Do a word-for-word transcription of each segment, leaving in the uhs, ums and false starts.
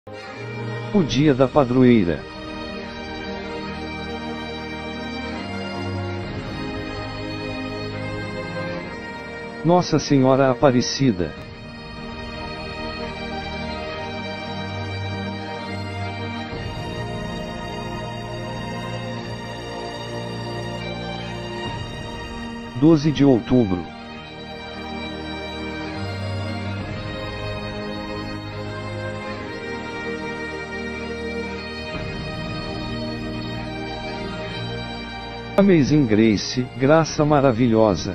O dia da padroeira. Nossa Senhora Aparecida. doze de outubro. Amazing Grace, graça maravilhosa.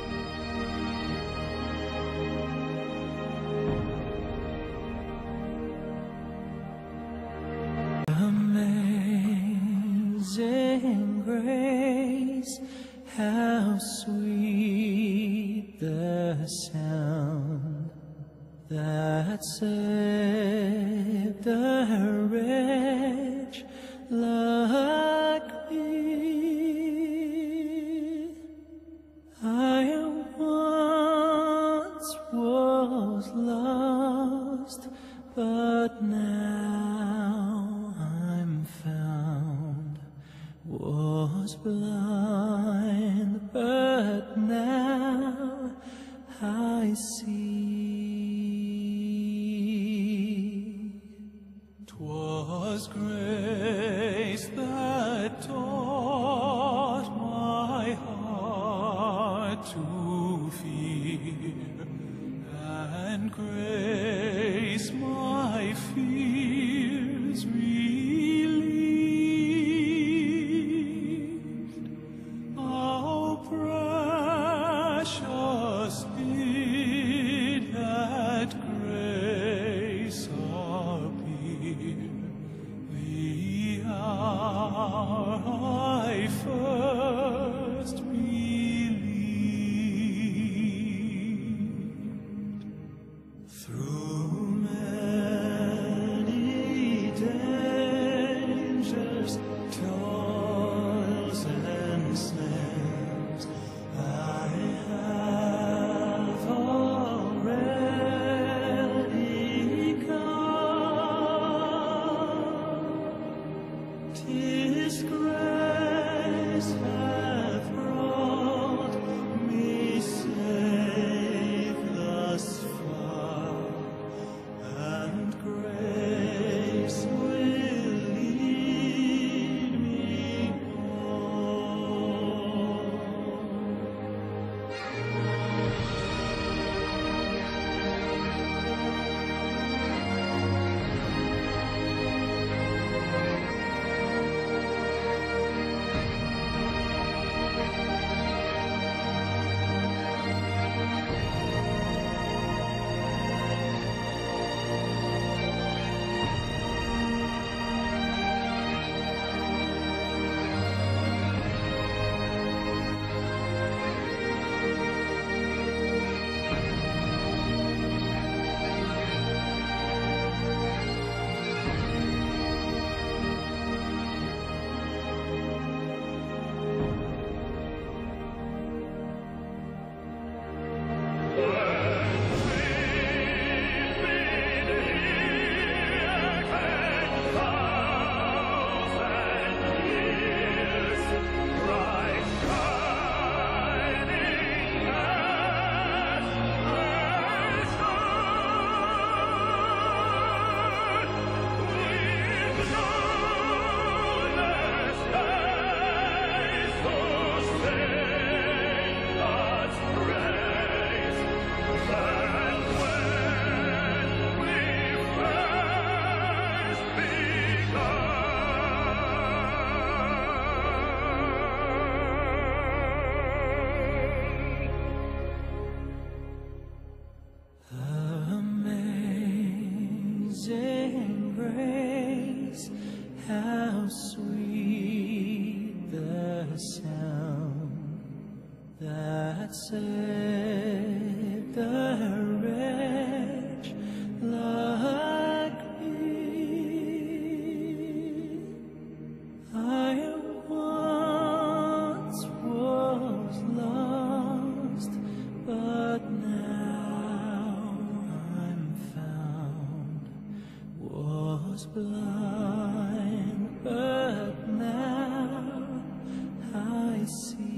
Amazing grace, how sweet the sound that saved a wretch like me. I once was lost, but now I'm found. Was blind, but now I see. 'Twas grace that taught my heart to fear, and grace my fears relieved. How precious did that grace appear the hour I first believed. Through many dangers, toils and snares, I have already come. 'Tis grace hath brought me safe thus far, and grace will lead me home. Amazing grace, how sweet the sound that saved a wretch like me. I once was lost, but now I'm found. Was was blind, but now I see.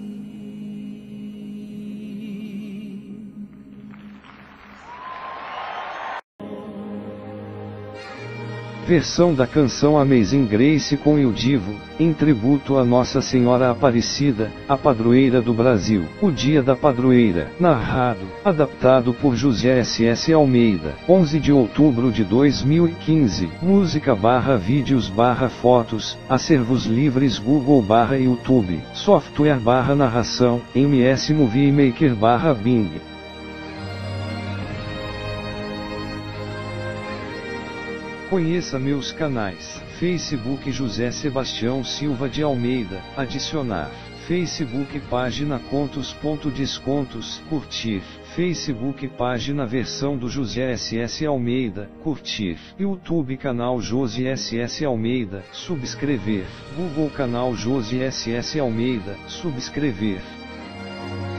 Versão da canção Amazing Grace com Eu Divo, em tributo a Nossa Senhora Aparecida, a padroeira do Brasil. O Dia da Padroeira, narrado, adaptado por José S S Almeida, onze de outubro de dois mil e quinze. Música barra vídeos barra fotos, acervos livres Google barra YouTube, software barra narração, M S Movie Maker barra Bing. Conheça meus canais: Facebook José Sebastião Silva de Almeida, adicionar, Facebook página Contos.Descontos, curtir, Facebook página Versão do José S S Almeida, curtir, YouTube canal Josi S S Almeida, subscrever, Google canal Josi S S Almeida, subscrever.